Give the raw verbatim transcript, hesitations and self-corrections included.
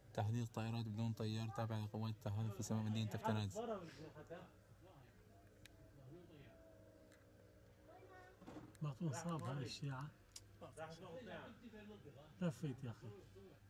تحديد طائرات بدون طيار تابعة لقوات التحالف في سماء مدينة تفتناز. مخطوط صاب هاي الشيعة. لفيت يا أخي.